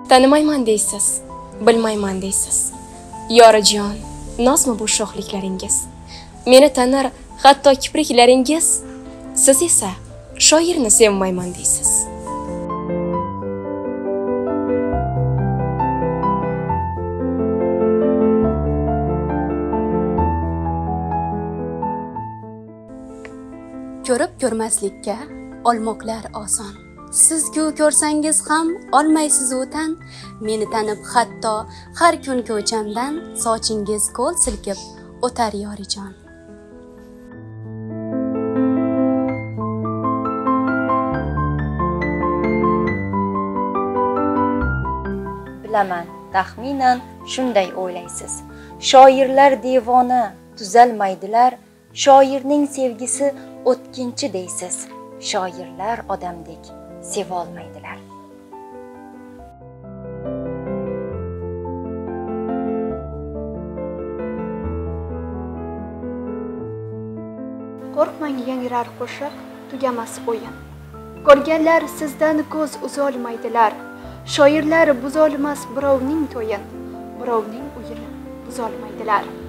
Tanimayman deysiz, bilmayman deysiz. Yorijon, nozmi bu sho'xliklaringiz? Meni tanir hatto kipriklaringiz. Siz esa shoirni sevmayman deysiz. Ko'rib ko'rmaslikka olmoqlar oson. Siz-ku ko'rsangiz ham olmaysiz o'tan. Meni tanib hatto har kun ko'chamdan sochingiz qo'l silkib o'tar yorijon. Bilaman, taxminan shunday o'ylaysiz. Shoirlar devona, tuzalmaydilar. Shoirning sevgisi o'tkinchi deysiz. Shoirlar odamdek sevolmaydilar. Qo'rqmang yangrar qo'shiq, tugamas o'yin. Ko'rganlar sizdan ko'z uzolmaydilar. Shoirlar buzolmas birovning to'yin, birovning uyini buzolmaydilar.